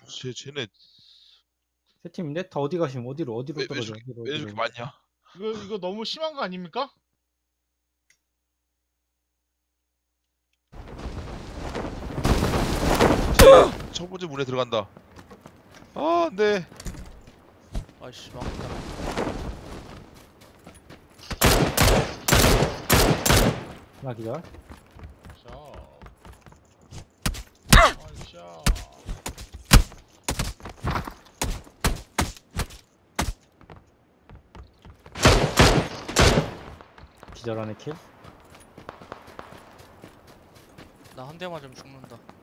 쟤네 세 팀인데? 다 어디 가시면 어디로 왜 떨어져? 왜 이렇게 많냐? 이거 너무 심한 거 아닙니까? 첫 번째 문에 들어간다. 아, 네. 아이씨 망했다. 하나 기절. 샤. 기절 안에 킬. 나 한 대 맞으면 죽는다.